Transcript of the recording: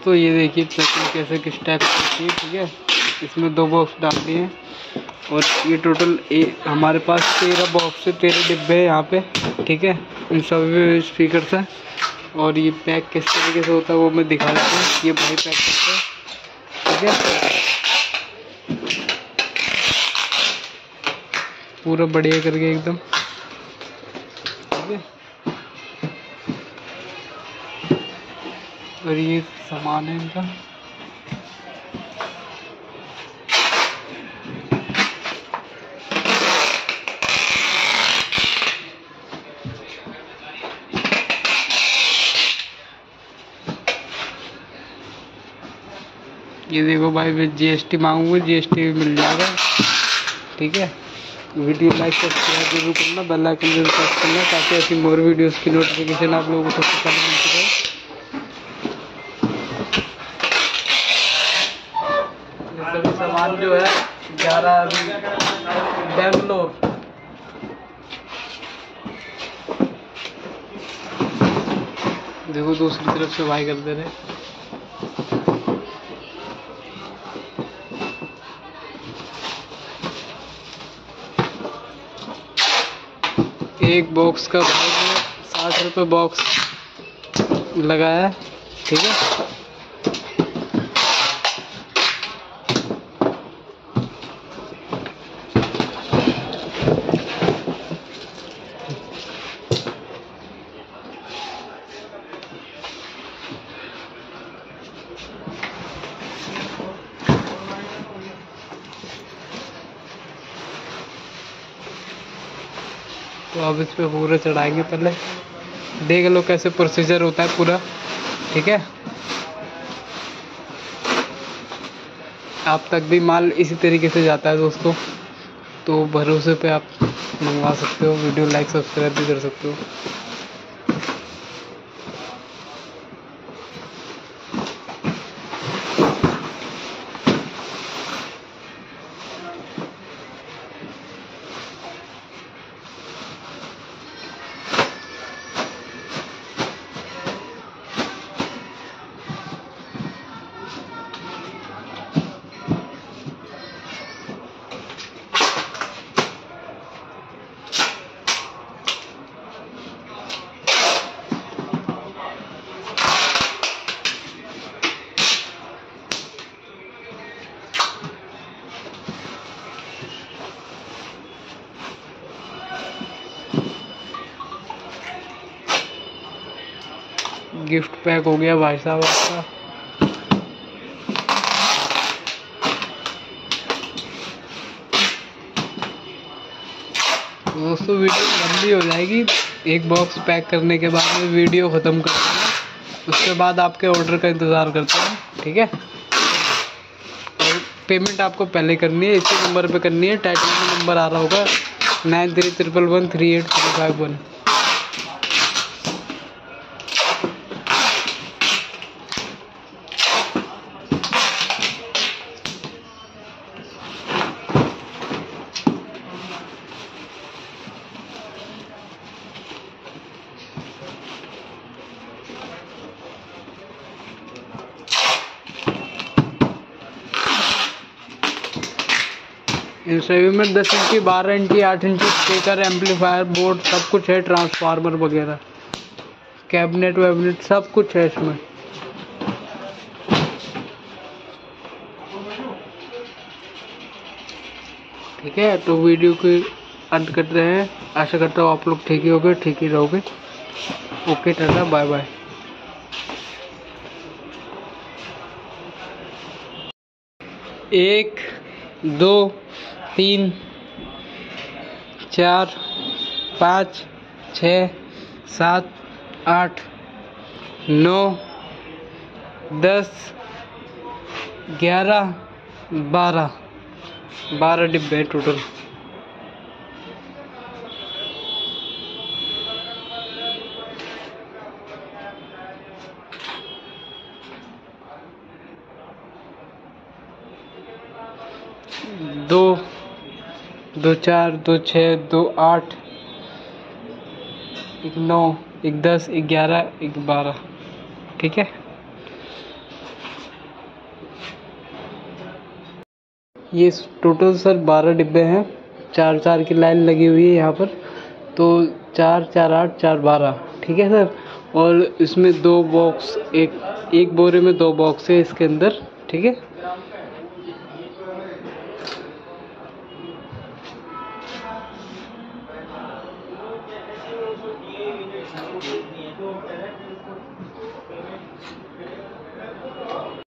दोस्तों ये देखिए पैकिंग कैसे किस टाइप की थी। ठीक है, इसमें 2 बॉक्स डाल दिए हैं और ये टोटल हमारे पास 13 बॉक्स से 13 डिब्बे हैं यहाँ पे। ठीक है, इन सभी में स्पीकर है और ये पैक किस तरीके से होता है वो मैं दिखा देता हूँ। ये भाई पैक करते हैं। ठीक है, पूरा बढ़िया करके एकदम। ठीक है, और ये सामान है इनका। ये देखो भाई, मैं GST मांगूंगा, GST भी मिल जाएगा। ठीक है, वीडियो लाइक सब्सक्राइब जरूर करना, बेल आइकन जरूर प्रेस करना ताकि ऐसी मोर वीडियोस की नोटिफिकेशन आप लोगों को सबसे पहले मिलती रहे। ये सभी सामान जो है 11 बेंगलोर। देखो दूसरी तरफ से भाई कर दे रहे। एक बॉक्स का भाई 60 रुपये बॉक्स लगाया। ठीक है, तो अब इस पे पूरा चढ़ाएंगे। पहले देख लो कैसे प्रोसीजर होता है पूरा। ठीक है, आप तक भी माल इसी तरीके से जाता है दोस्तों, तो भरोसे पे आप मंगवा सकते हो। वीडियो लाइक सब्सक्राइब भी कर सकते हो। गिफ्ट पैक हो गया भाई साहब आपका। दोस्तों वीडियो लंबी हो जाएगी। एक बॉक्स पैक करने के बाद में वीडियो ख़त्म कर देंगे, उसके बाद आपके ऑर्डर का इंतज़ार करते हैं। ठीक है, और पेमेंट आपको पहले करनी है, इसी नंबर पे करनी है। टाइटल में नंबर आ रहा होगा 9311138351। इन सभी में 10 इंची 12 इंची 8 इंची स्पीकर, एम्पलीफायर, बोर्ड सब कुछ है, ट्रांसफार्मर वगैरह, कैबिनेट वैबिनेट सब कुछ है इसमें। ठीक है, तो वीडियो की अंत कर रहे हैं। आशा करता हूँ आप लोग ठीक ही होगे, ठीक ही रहोगे। Okay, Tata, bye bye. 1 2 3 4 5 6 7 8 9 10 11 12 डिब्बे टोटल। दो 2 4 2 6 2 8 1 9 1 10 1 11 1 12। ठीक है। ये टोटल सर 12 डिब्बे हैं, 4-4 की लाइन लगी हुई है यहाँ पर, तो 4, 4, 8, 4, 12, ठीक है सर। और इसमें 2 बॉक्स, एक बोरे में 2 बॉक्स है इसके अंदर, ठीक है।